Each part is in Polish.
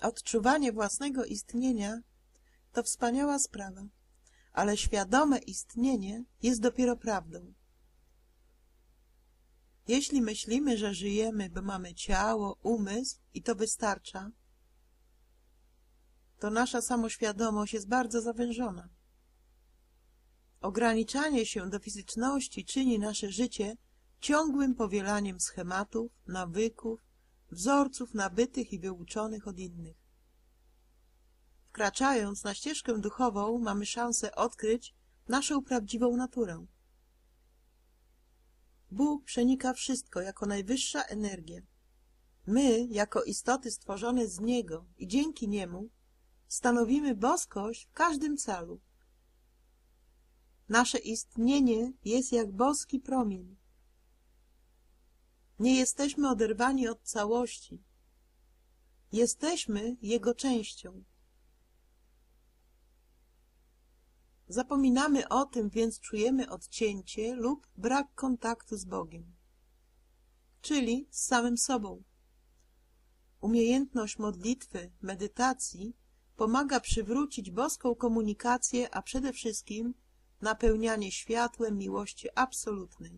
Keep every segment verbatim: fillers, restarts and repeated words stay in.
Odczuwanie własnego istnienia to wspaniała sprawa, ale świadome istnienie jest dopiero prawdą. Jeśli myślimy, że żyjemy, bo mamy ciało, umysł i to wystarcza, to nasza samoświadomość jest bardzo zawężona. Ograniczanie się do fizyczności czyni nasze życie ciągłym powielaniem schematów, nawyków, wzorców nabytych i wyuczonych od innych. Wkraczając na ścieżkę duchową, mamy szansę odkryć naszą prawdziwą naturę. Bóg przenika wszystko jako najwyższa energia. My, jako istoty stworzone z Niego i dzięki Niemu, stanowimy boskość w każdym calu. Nasze istnienie jest jak boski promień. Nie jesteśmy oderwani od całości. Jesteśmy Jego częścią. Zapominamy o tym, więc czujemy odcięcie lub brak kontaktu z Bogiem, czyli z samym sobą. Umiejętność modlitwy, medytacji pomaga przywrócić boską komunikację, a przede wszystkim napełnianie światłem miłości absolutnej.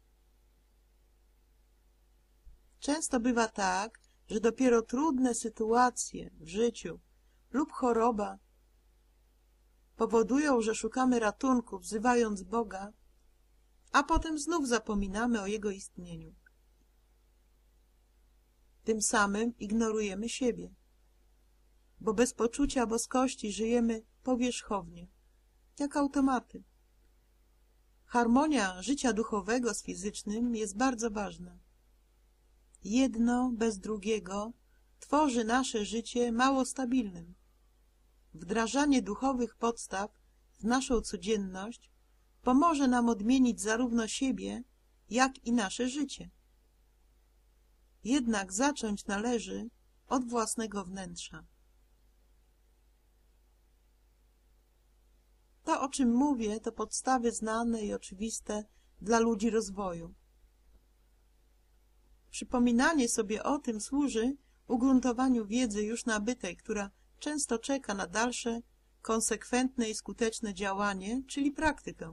Często bywa tak, że dopiero trudne sytuacje w życiu lub choroba powodują, że szukamy ratunku, wzywając Boga, a potem znów zapominamy o Jego istnieniu. Tym samym ignorujemy siebie, bo bez poczucia boskości żyjemy powierzchownie, jak automaty. Harmonia życia duchowego z fizycznym jest bardzo ważna. Jedno bez drugiego tworzy nasze życie mało stabilnym. Wdrażanie duchowych podstaw w naszą codzienność pomoże nam odmienić zarówno siebie, jak i nasze życie. Jednak zacząć należy od własnego wnętrza. To, o czym mówię, to podstawy znane i oczywiste dla ludzi rozwoju. Przypominanie sobie o tym służy ugruntowaniu wiedzy już nabytej, która często czeka na dalsze, konsekwentne i skuteczne działanie, czyli praktykę.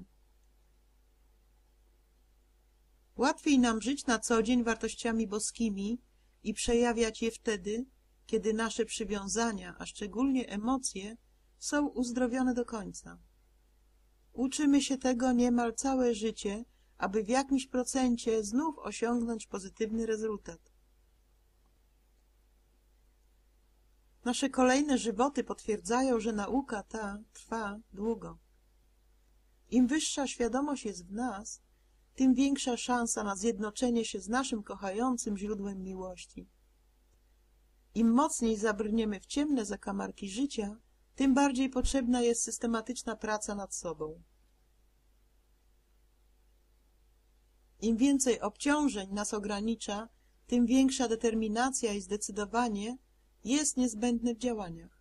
Łatwiej nam żyć na co dzień wartościami boskimi i przejawiać je wtedy, kiedy nasze przywiązania, a szczególnie emocje, są uzdrowione do końca. Uczymy się tego niemal całe życie, aby w jakimś procencie znów osiągnąć pozytywny rezultat. Nasze kolejne żywoty potwierdzają, że nauka ta trwa długo. Im wyższa świadomość jest w nas, tym większa szansa na zjednoczenie się z naszym kochającym źródłem miłości. Im mocniej zabrniemy w ciemne zakamarki życia, tym bardziej potrzebna jest systematyczna praca nad sobą. Im więcej obciążeń nas ogranicza, tym większa determinacja i zdecydowanie jest niezbędne w działaniach.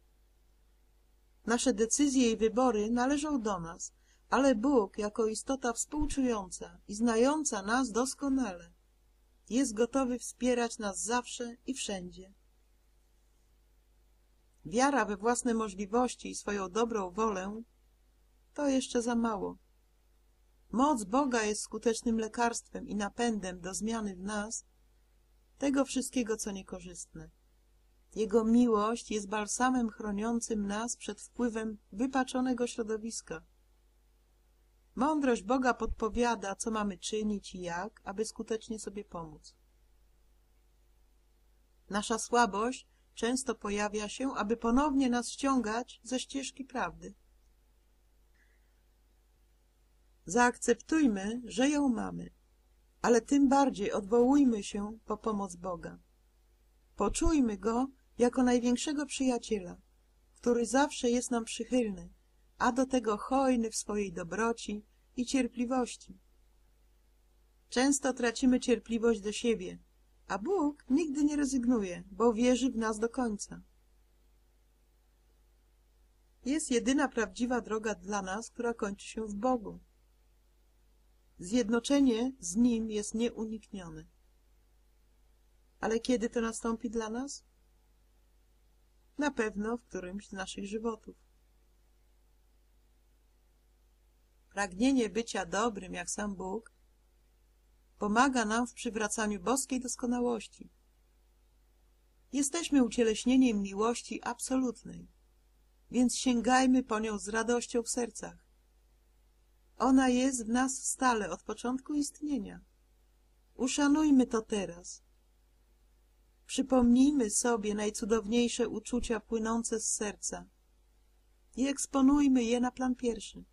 Nasze decyzje i wybory należą do nas, ale Bóg, jako istota współczująca i znająca nas doskonale, jest gotowy wspierać nas zawsze i wszędzie. Wiara we własne możliwości i swoją dobrą wolę to jeszcze za mało. Moc Boga jest skutecznym lekarstwem i napędem do zmiany w nas tego wszystkiego, co niekorzystne. Jego miłość jest balsamem chroniącym nas przed wpływem wypaczonego środowiska. Mądrość Boga podpowiada, co mamy czynić i jak, aby skutecznie sobie pomóc. Nasza słabość często pojawia się, aby ponownie nas ściągać ze ścieżki prawdy. Zaakceptujmy, że ją mamy, ale tym bardziej odwołujmy się po pomoc Boga. Poczujmy Go jako największego przyjaciela, który zawsze jest nam przychylny, a do tego hojny w swojej dobroci i cierpliwości. Często tracimy cierpliwość do siebie, a Bóg nigdy nie rezygnuje, bo wierzy w nas do końca. Jest jedyna prawdziwa droga dla nas, która kończy się w Bogu. Zjednoczenie z Nim jest nieuniknione. Ale kiedy to nastąpi dla nas? Na pewno w którymś z naszych żywotów. Pragnienie bycia dobrym, jak sam Bóg, pomaga nam w przywracaniu boskiej doskonałości. Jesteśmy ucieleśnieniem miłości absolutnej, więc sięgajmy po nią z radością w sercach. Ona jest w nas stale od początku istnienia. Uszanujmy to teraz. Przypomnijmy sobie najcudowniejsze uczucia płynące z serca i eksponujmy je na plan pierwszy.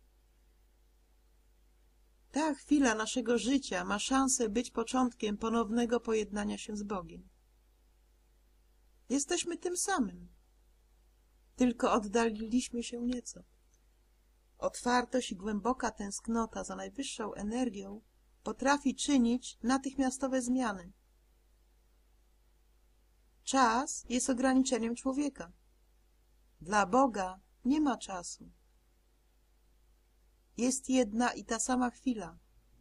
Ta chwila naszego życia ma szansę być początkiem ponownego pojednania się z Bogiem. Jesteśmy tym samym, tylko oddaliliśmy się nieco. Otwartość i głęboka tęsknota za najwyższą energią potrafi czynić natychmiastowe zmiany. Czas jest ograniczeniem człowieka. Dla Boga nie ma czasu. Jest jedna i ta sama chwila.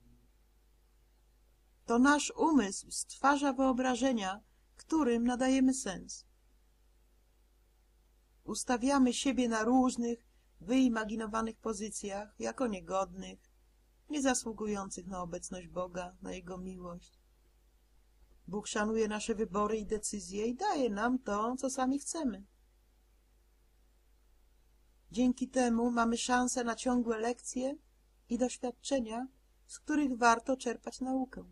To nasz umysł stwarza wyobrażenia, którym nadajemy sens. Ustawiamy siebie na różnych, wyimaginowanych pozycjach, jako niegodnych, niezasługujących na obecność Boga, na Jego miłość. Bóg szanuje nasze wybory i decyzje i daje nam to, co sami chcemy. Dzięki temu mamy szansę na ciągłe lekcje i doświadczenia, z których warto czerpać naukę.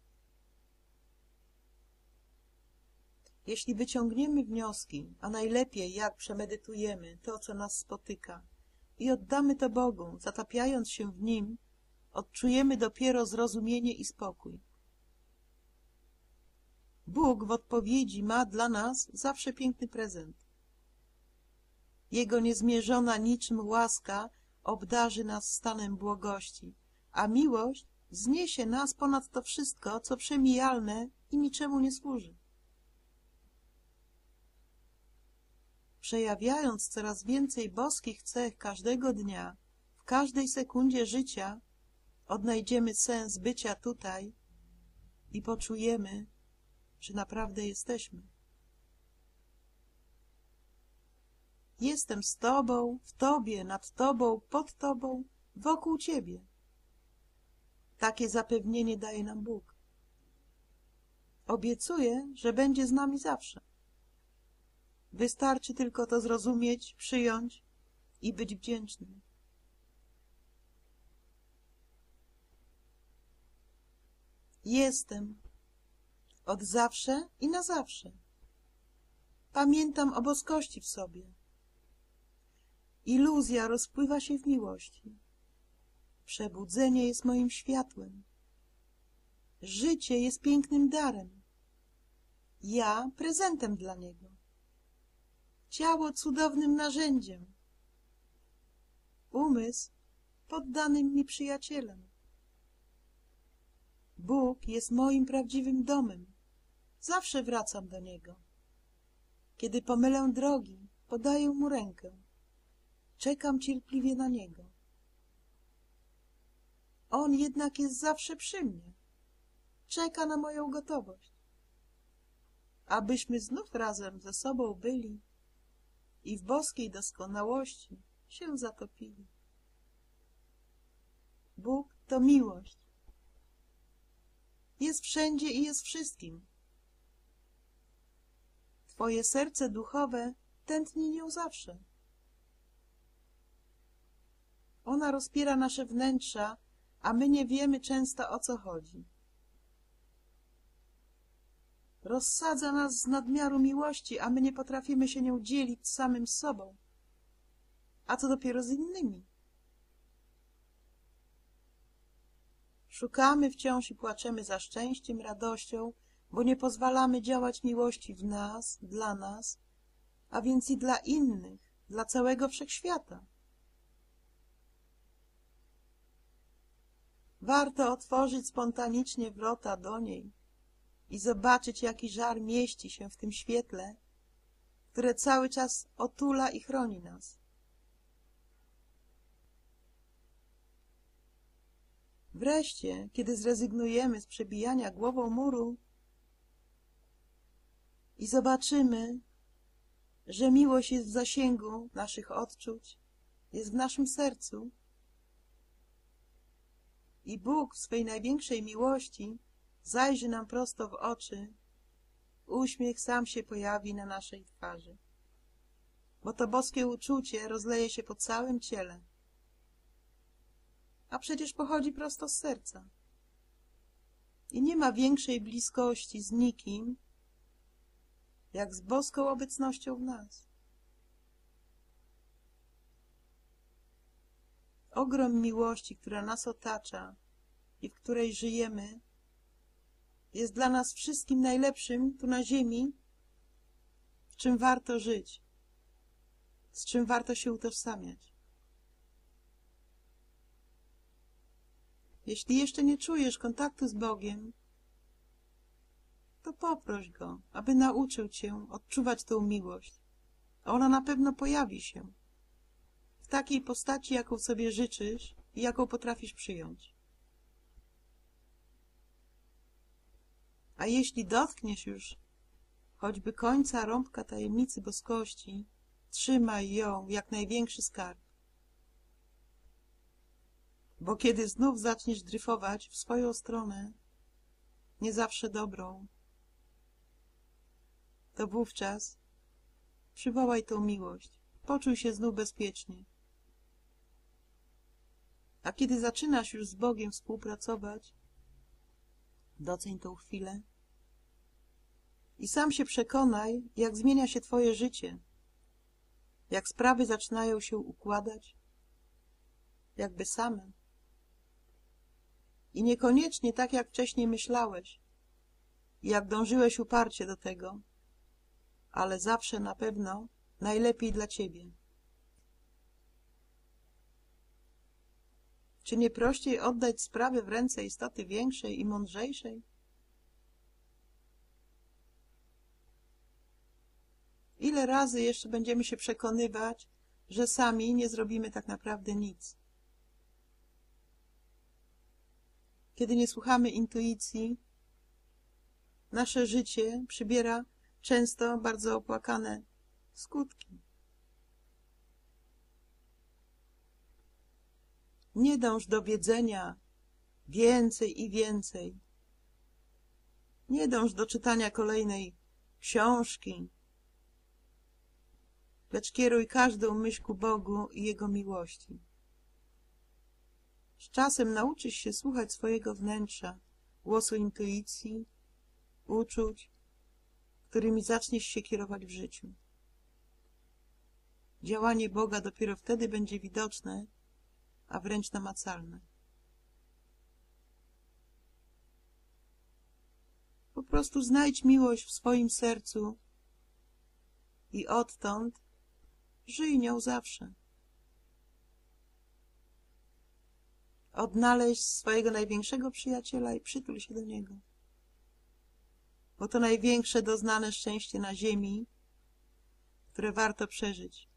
Jeśli wyciągniemy wnioski, a najlepiej jak przemedytujemy to, co nas spotyka i oddamy to Bogu, zatapiając się w Nim, odczujemy dopiero zrozumienie i spokój. Bóg w odpowiedzi ma dla nas zawsze piękny prezent. Jego niezmierzona niczym łaska obdarzy nas stanem błogości, a miłość zniesie nas ponad to wszystko, co przemijalne i niczemu nie służy. Przejawiając coraz więcej boskich cech każdego dnia, w każdej sekundzie życia, odnajdziemy sens bycia tutaj i poczujemy, że naprawdę jesteśmy. Jestem z Tobą, w Tobie, nad Tobą, pod Tobą, wokół Ciebie. Takie zapewnienie daje nam Bóg. Obiecuje, że będzie z nami zawsze. Wystarczy tylko to zrozumieć, przyjąć i być wdzięcznym. Jestem od zawsze i na zawsze. Pamiętam o boskości w sobie. Iluzja rozpływa się w miłości. Przebudzenie jest moim światłem. Życie jest pięknym darem. Ja prezentem dla niego. Ciało cudownym narzędziem. Umysł poddanym mi przyjacielem. Bóg jest moim prawdziwym domem. Zawsze wracam do Niego. Kiedy pomylę drogi, podaję Mu rękę. Czekam cierpliwie na Niego. On jednak jest zawsze przy mnie. Czeka na moją gotowość. Abyśmy znów razem ze sobą byli i w boskiej doskonałości się zatopili. Bóg to miłość. Jest wszędzie i jest wszystkim. Twoje serce duchowe tętni nią zawsze. Ona rozpiera nasze wnętrza, a my nie wiemy często, o co chodzi. Rozsadza nas z nadmiaru miłości, a my nie potrafimy się nią dzielić z samym sobą. A co dopiero z innymi? Szukamy wciąż i płaczemy za szczęściem, radością, bo nie pozwalamy działać miłości w nas, dla nas, a więc i dla innych, dla całego wszechświata. Warto otworzyć spontanicznie wrota do niej i zobaczyć, jaki żar mieści się w tym świetle, które cały czas otula i chroni nas. Wreszcie, kiedy zrezygnujemy z przebijania głową muru i zobaczymy, że miłość jest w zasięgu naszych odczuć, jest w naszym sercu. I Bóg w swej największej miłości zajrzy nam prosto w oczy, uśmiech sam się pojawi na naszej twarzy, bo to boskie uczucie rozleje się po całym ciele, a przecież pochodzi prosto z serca. I nie ma większej bliskości z nikim, jak z boską obecnością w nas. Ogrom miłości, która nas otacza i w której żyjemy, jest dla nas wszystkim najlepszym tu na ziemi, w czym warto żyć, z czym warto się utożsamiać. Jeśli jeszcze nie czujesz kontaktu z Bogiem, to poproś Go, aby nauczył cię odczuwać tę miłość. A ona na pewno pojawi się w takiej postaci, jaką sobie życzysz i jaką potrafisz przyjąć. A jeśli dotkniesz już choćby końca rąbka tajemnicy boskości, trzymaj ją jak największy skarb. Bo kiedy znów zaczniesz dryfować w swoją stronę, nie zawsze dobrą, to wówczas przywołaj tą miłość, poczuj się znów bezpiecznie. A kiedy zaczynasz już z Bogiem współpracować, doceń tą chwilę i sam się przekonaj, jak zmienia się twoje życie, jak sprawy zaczynają się układać, jakby same. I niekoniecznie tak, jak wcześniej myślałeś i jak dążyłeś uparcie do tego, ale zawsze na pewno najlepiej dla ciebie. Czy nie prościej oddać sprawę w ręce istoty większej i mądrzejszej? Ile razy jeszcze będziemy się przekonywać, że sami nie zrobimy tak naprawdę nic? Kiedy nie słuchamy intuicji, nasze życie przybiera często bardzo opłakane skutki. Nie dąż do wiedzenia więcej i więcej. Nie dąż do czytania kolejnej książki, lecz kieruj każdą myśl ku Bogu i Jego miłości. Z czasem nauczysz się słuchać swojego wnętrza, głosu intuicji, uczuć, którymi zaczniesz się kierować w życiu. Działanie Boga dopiero wtedy będzie widoczne, a wręcz namacalne. Po prostu znajdź miłość w swoim sercu i odtąd żyj nią zawsze. Odnaleźć swojego największego przyjaciela i przytul się do niego. Bo to największe doznane szczęście na ziemi, które warto przeżyć.